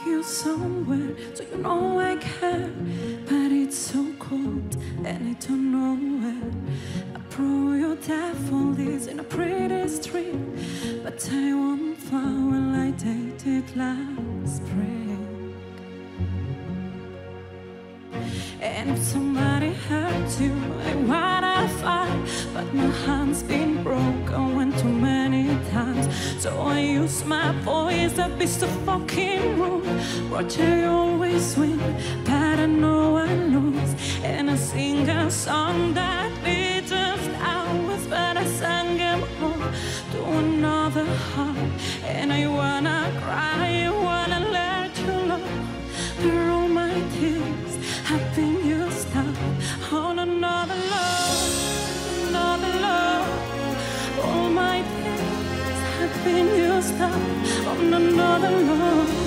you somewhere, so you know I care. But it's so cold and I don't know where. I pro your daffodils in a pretty street, but I won't flower like they did last spring. And if somebody hurt you, I wanna fight, but my hand's been broken too many times. So I use my voice, that be so fucking rude. Roger, you always win, but I know I lose. And I sing a song that be just ours, but I sang them home to another heart. And I wanna cry, I wanna let you know, but all my tears have been used up on another love, another love. All my tears have been used up on another love.